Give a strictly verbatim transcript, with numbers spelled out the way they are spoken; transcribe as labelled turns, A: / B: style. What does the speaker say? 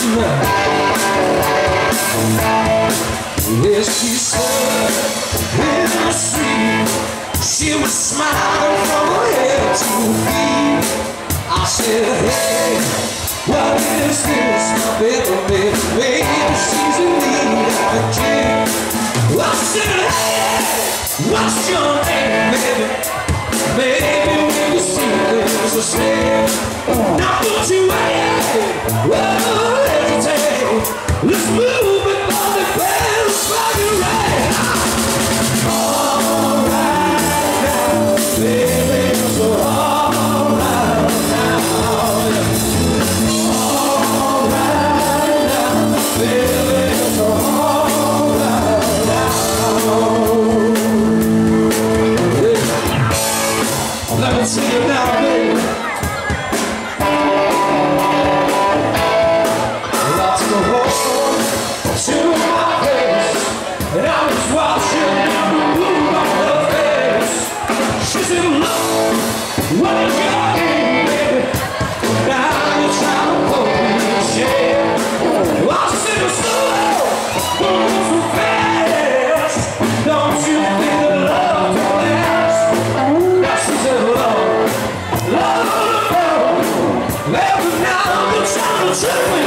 A: Yes, she stood in the street. She was smiling from her head to her feet. I said, hey, what is this, my baby, baby, baby? She's in need of a drink. I said, hey, what's your name, baby? Baby, when you see there's a snake. Now don't you wait, oh, hesitate. Let's move before the bells fucking ring. All right now, baby, so all right now. All right now, baby, so all right now. Yeah. Let me see you now, baby. Lots of hope to my face, and I was watching every move on her face. She said, look, what you got in, baby? Now you're trying to pull me in shade. I said, slow, move so fast. Don't you think that love can last? Now she said, love, love, love. Every now and then trying to trick me.